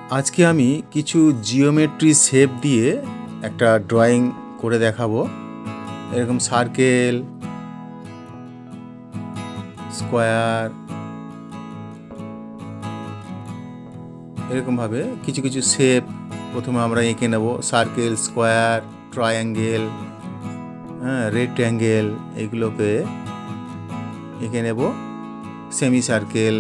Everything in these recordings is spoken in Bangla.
আজকে আমি কিছু জিওমেট্রি শেপ দিয়ে একটা ড্রয়িং করে দেখাবো। এরকম সার্কেল, স্কোয়ার, এরকমভাবে কিছু কিছু শেপ প্রথমে আমরা এঁকে নেব। সার্কেল, স্কোয়ার, ট্রায়াঙ্গেল, রেক্ট্যাঙ্গেল, এগুলোকে এঁকে নেব। সেমি সার্কেল,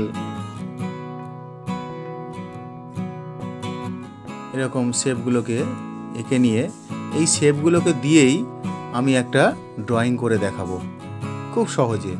এরকম শেপগুলোকে এঁকে নিয়ে এই শেপগুলোকে দিয়েই আমি একটা ড্রয়িং করে দেখাবো খুব সহজে।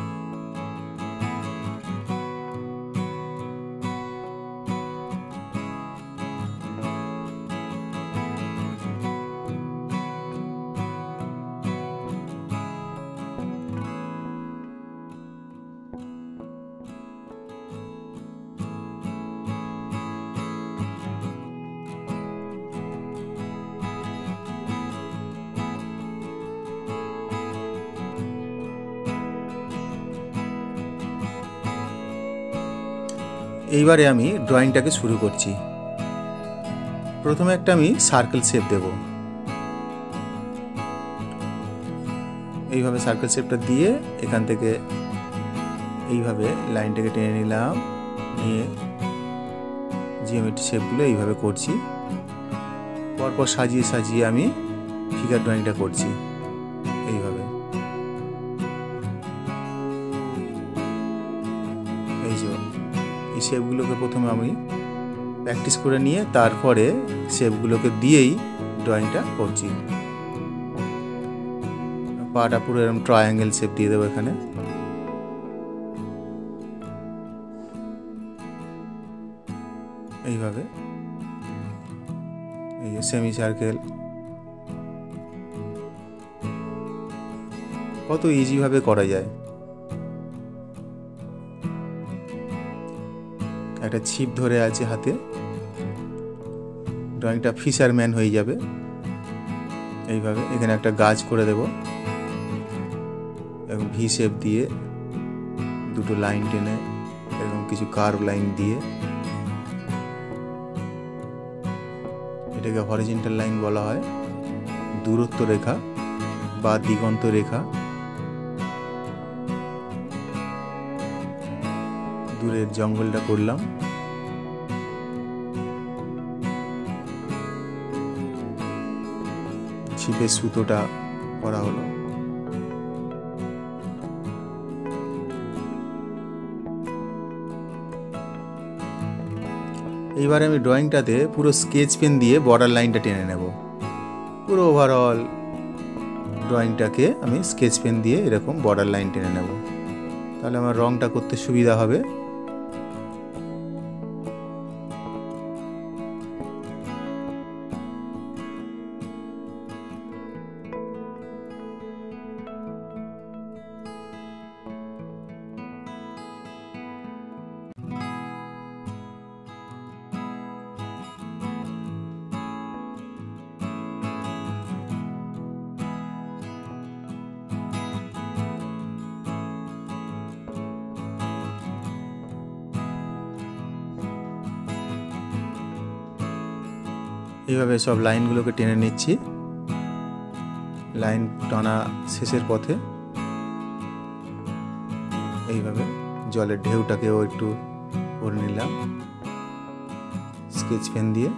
এইবারে আমি ড্রয়িংটাকে শুরু করছি। প্রথমে একটা আমি সার্কেল শেপ দেব। এইভাবে সার্কেল শেপটা দিয়ে এখান থেকে এইভাবে লাইনটাকে টেনে নিলাম, নিয়ে জিওমেট্রি শেপগুলো এইভাবে করছি। পরপর সাজিয়ে সাজিয়ে আমি ফিগার ড্রয়িংটা করছি এইভাবে। এই যে এই শেপগুলোকে প্রথমে আমি প্র্যাকটিস করে নিয়ে তারপরে শেপগুলোকে দিয়েই ড্রয়িংটা করছি। পাটা পুরো এরকম ট্রায়াঙ্গেল শেপ দিয়ে দেবো এখানে। এইভাবে এই যে সেমি সার্কেল, কত ইজিভাবে করা যায়। একটা ছিপ ধরে আছে হাতে, ড্রয়িংটা ফিশারম্যান হয়ে যাবে। এইভাবে এখানে একটা গাছ করে দেব এবং ভি শেপ দিয়ে দুটো লাইন টেনে এরকম কিছু কার্ভ লাইন দিয়ে, এটাকে হরিজন্টাল লাইন বলা হয়, দূরত্ব রেখা বা দিগন্ত রেখা। দূরের জঙ্গলটা করলাম। ছিপের সুতোটা করা হলো। এইবারে আমি ড্রয়িংটাতে পুরো স্কেচ পেন দিয়ে বর্ডার লাইনটা টেনে নেব। পুরো ওভারঅল ড্রয়িংটাকে আমি স্কেচ পেন দিয়ে এরকম বর্ডার লাইন টেনে নেব, তাহলে আমার রংটা করতে সুবিধা হবে। এইভাবে সব লাইনগুলোকে টেনে নিচ্ছি। লাইন টানা শেষের পথে এইভাবে জলের ঢেউটাকেও একটু করে নিলাম স্কেচ পেন দিয়ে।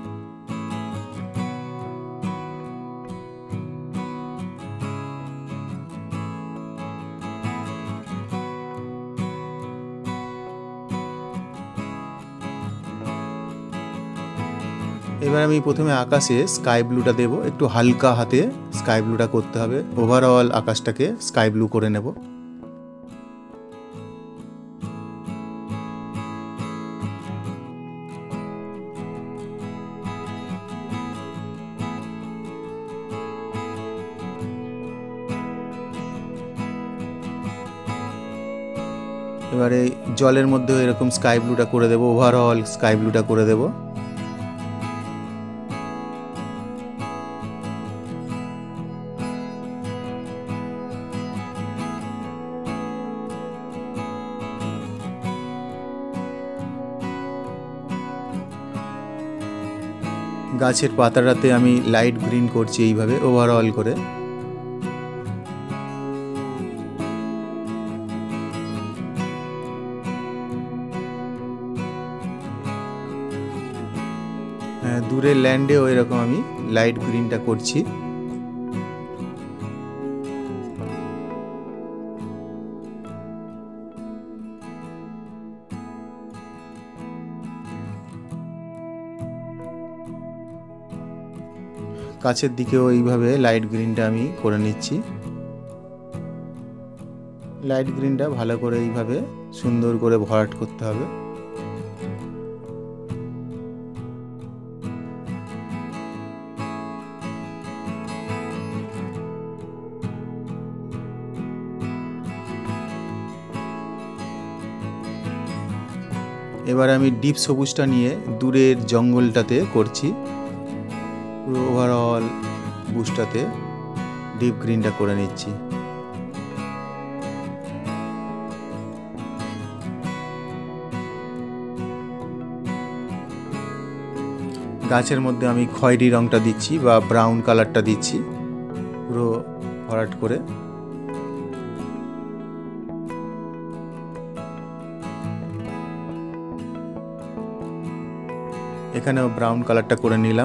এবার আমি প্রথমে আকাশে স্কাই ব্লুটা দেব, একটু হালকা হাতে স্কাই ব্লুটা করতে হবে। ওভারঅল আকাশটাকে স্কাই ব্লু করে নেব। এবারে জলের মধ্যে এরকম স্কাই ব্লুটা করে দেব, ওভারঅল স্কাই ব্লুটা করে দেব। গাছের পাতাটাতে আমি লাইট গ্রিন করছি এইভাবে ওভারঅল করে। দূরের ল্যান্ডেও এরকম আমি লাইট গ্রিনটা করছি। কাছের দিকেও এইভাবে লাইট গ্রিনটা আমি করে নিচ্ছি। লাইট গ্রিনটা ভালো করে এইভাবে সুন্দর করে ভরাট করতে হবে। এবার আমি ডিপ সবুজটা নিয়ে দূরের জঙ্গলটাতে করছি। পুরো ওভারঅল বুশটাতে ডিপ গ্রিনটা করে নিচ্ছি। গাছের মধ্যে আমি খয়েরি রংটা দিচ্ছি বা ব্রাউন কালারটা দিচ্ছি পুরো ভরাট করে। এখানেও ব্রাউন কালারটা করে নিলাম।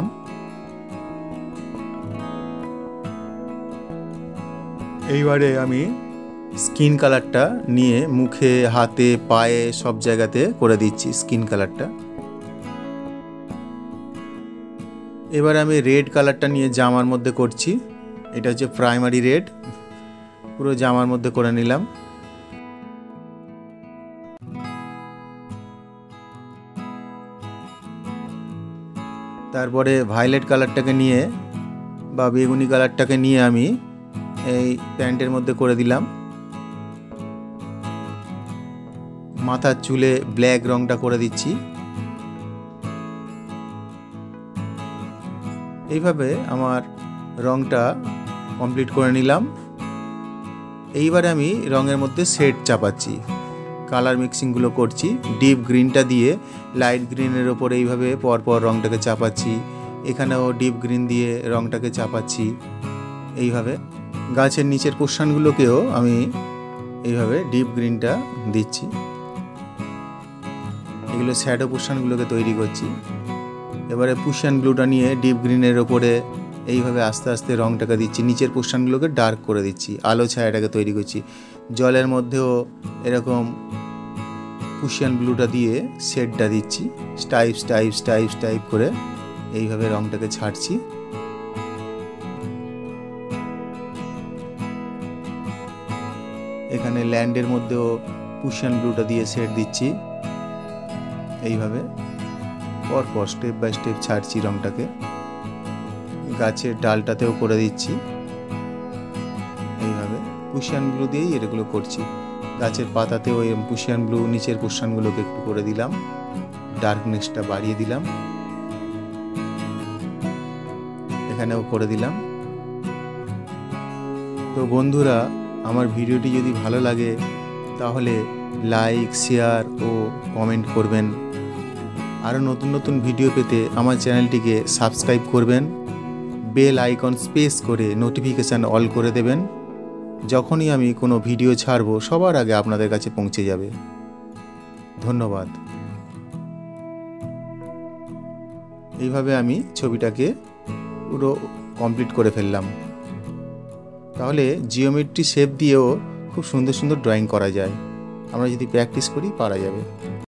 এইবারে আমি স্কিন কালারটা নিয়ে মুখে, হাতে, পায়ে সব জায়গাতে করে দিচ্ছি স্কিন কালারটা। এবার আমি রেড কালারটা নিয়ে জামার মধ্যে করছি। এটা হচ্ছে প্রাইমারি রেড, পুরো জামার মধ্যে করে নিলাম। তারপরে ভায়োলেট কালারটাকে নিয়ে বা বেগুনি কালারটাকে নিয়ে আমি এই প্যান্টের মধ্যে করে দিলাম। মাথার চুলে ব্ল্যাক রংটা করে দিচ্ছি। এইভাবে আমার রংটা কমপ্লিট করে নিলাম। এইবারে আমি রঙের মধ্যে শেড চাপাচ্ছি, কালার মিক্সিংগুলো করছি। ডিপ গ্রিনটা দিয়ে লাইট গ্রিনের ওপরে এইভাবে পরপর রংটাকে চাপাচ্ছি। এখানেও ডিপ গ্রিন দিয়ে রংটাকে চাপাচ্ছি। এইভাবে গাছের নিচের পোর্শনগুলোকেও আমি এইভাবে ডিপ গ্রিনটা দিচ্ছি। এগুলো শ্যাডো পোর্শনগুলোকে তৈরি করছি। এবারে পুশিয়ান ব্লুটা নিয়ে ডিপ গ্রিনের ওপরে এইভাবে আস্তে আস্তে রংটাকে দিচ্ছি। নিচের পোর্শনগুলোকে ডার্ক করে দিচ্ছি, আলো ছায়াটাকে তৈরি করছি। জলের মধ্যেও এরকম পুশিয়ান ব্লুটা দিয়ে শেডটা দিচ্ছি, স্টাইপ করে এইভাবে রংটাকে ছাড়ছি। এখানে ল্যান্ডের মধ্যেও পুশিয়ান ব্লুটা দিয়ে শেড দিচ্ছি। এইভাবে পরপর স্টেপ বাই স্টেপ ছাড়ছি রংটাকে। গাছের ডালটাতেও করে দিচ্ছি। এইভাবে পুশিয়ান ব্লু দিয়েই এগুলো করছি। গাছের পাতাতেও এই পুশিয়ান ব্লু নিচের পোর্শনগুলোকে একটু করে দিলাম, ডার্কনেসটা বাড়িয়ে দিলাম। এখানেও করে দিলাম। তো বন্ধুরা, আমার ভিডিওটি যদি ভালো লাগে তাহলে লাইক, শেয়ার ও কমেন্ট করবেন। আরও নতুন নতুন ভিডিও পেতে আমার চ্যানেলটিকে সাবস্ক্রাইব করবেন। বেল আইকন প্রেস করে নোটিফিকেশান অল করে দেবেন। যখনই আমি কোনো ভিডিও ছাড়ব সবার আগে আপনাদের কাছে পৌঁছে যাবে। ধন্যবাদ। এইভাবে আমি ছবিটাকে পুরো কমপ্লিট করে ফেললাম। তাহলে জিওমেট্রি শেপ দিয়েও খুব সুন্দর সুন্দর ড্রয়িং করা যায়। আমরা যদি প্র্যাকটিস করি পারা যাবে।